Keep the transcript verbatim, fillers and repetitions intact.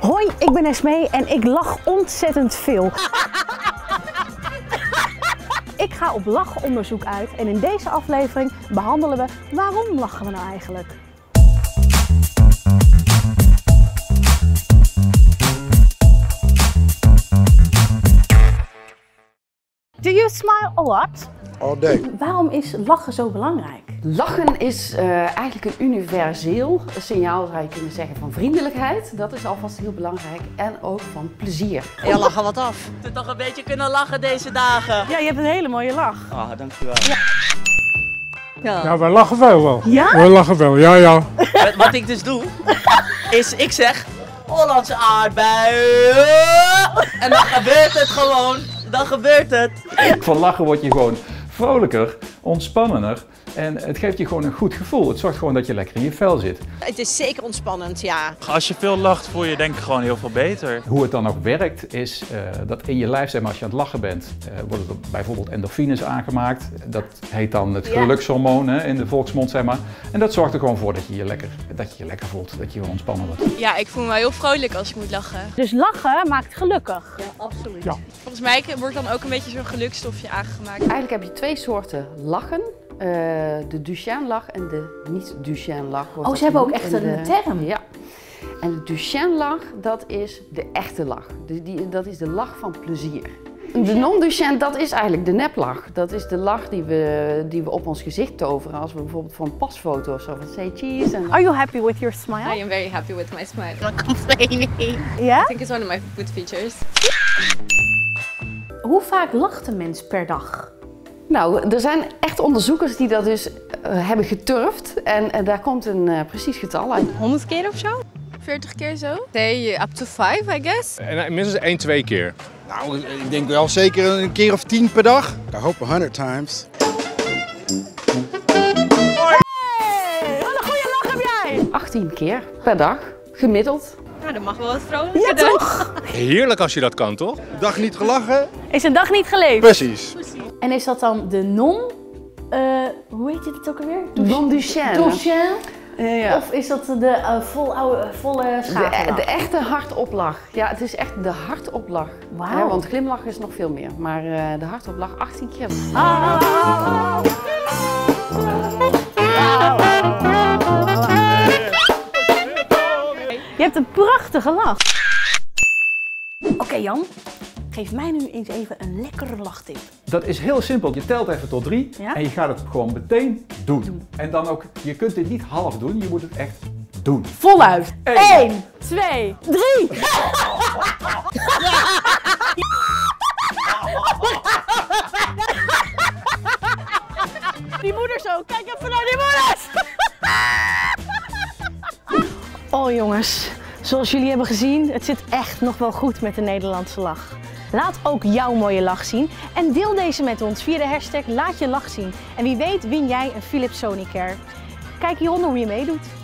Hoi, ik ben Esmee en ik lach ontzettend veel. Ik ga op lachonderzoek uit en in deze aflevering behandelen we waarom lachen we nou eigenlijk. Do you smile a lot? All day. Waarom is lachen zo belangrijk? Lachen is uh, eigenlijk een universeel signaal, zou je kunnen zeggen, van vriendelijkheid. Dat is alvast heel belangrijk. En ook van plezier. Ja, lachen wat af. Je moet toch een beetje kunnen lachen deze dagen. Ja, je hebt een hele mooie lach. Ah, oh, dankjewel. Ja. Ja. Ja, wij lachen veel wel. Ja? We lachen wel, ja, ja. Wat, wat ik dus doe, is ik zeg Hollandse aardbei. En dan gebeurt het gewoon. Dan gebeurt het. Van lachen word je gewoon vrolijker, ontspannender en het geeft je gewoon een goed gevoel. Het zorgt gewoon dat je lekker in je vel zit. Het is zeker ontspannend, ja. Als je veel lacht voel je denk ik gewoon heel veel beter. Hoe het dan ook werkt is uh, dat in je lijf, zeg maar, als je aan het lachen bent, uh, worden er bijvoorbeeld endorfines aangemaakt. Dat heet dan het gelukshormoon, hè, in de volksmond, zeg maar. En dat zorgt er gewoon voor dat je je lekker, dat je je lekker voelt, dat je gewoon ontspannen wordt. Ja, ik voel me heel vrolijk als ik moet lachen. Dus lachen maakt gelukkig. Ja, absoluut. Ja. Volgens mij wordt dan ook een beetje zo'n gelukstofje aangemaakt. Eigenlijk heb je twee soorten lachen. Uh, de Duchenne-lach en de niet-Duchenne-lach. Oh, ze hebben ook echt een term. Ja. En de Duchenne-lach, dat is de echte lach. Die, die, dat is de lach van plezier. De non-Duchenne, dat is eigenlijk de neplach. Dat is de lach die we, die we op ons gezicht toveren als we bijvoorbeeld voor een pasfoto of zo van say cheese. En... Are you happy with your smile? I am very happy with my smile. I'm not complaining. Ja? I think it's one of my good features. Hoe vaak lacht een mens per dag? Nou, er zijn echt onderzoekers die dat dus uh, hebben geturfd en uh, daar komt een uh, precies getal uit. honderd keer of zo? veertig keer zo? Nee, up to five, I guess. En minstens één, twee keer. Nou, ik denk wel zeker een keer of tien per dag. I hope a hundred times. Hey, wat een goede lach heb jij! achttien keer per dag, gemiddeld. Nou, dat mag wel wat vrolijker. Ja, toch? Heerlijk als je dat kan, toch? Dag niet gelachen? Is een dag niet geleefd? Precies. En is dat dan de non... Uh, hoe heet het ook alweer? Non-Duchenne. Duchenne? Uh, ja. Of is dat de uh, vol, oude, volle schaterlach? De, de echte hartoplach. Ja, het is echt de hartoplach. Wauw. Ja, want glimlach is nog veel meer. Maar uh, de hartoplach achttien keer. Ah. Je hebt een prachtige lach. Oké okay, Jan, geef mij nu eens even een lekkere lachtip. Dat is heel simpel. Je telt even tot drie Ja? en je gaat het gewoon meteen doen. doen. En dan ook, je kunt dit niet half doen, je moet het echt doen. Voluit. Eén, Eén twee, drie. Die moeder zo, kijk even naar die moeders. Oh jongens, zoals jullie hebben gezien, het zit echt nog wel goed met de Nederlandse lach. Laat ook jouw mooie lach zien en deel deze met ons via de hashtag Laat je lach zien. En wie weet win jij een Philips Sonicare. Kijk hieronder hoe je meedoet.